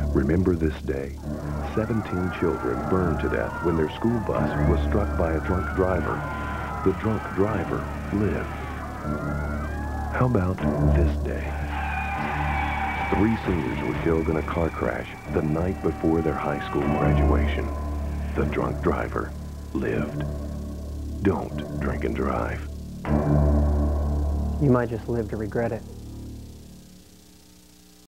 Remember this day. 17 children burned to death when their school bus was struck by a drunk driver. The drunk driver lived. How about this day? 3 seniors were killed in a car crash the night before their high school graduation. The drunk driver lived. Don't drink and drive. You might just live to regret it.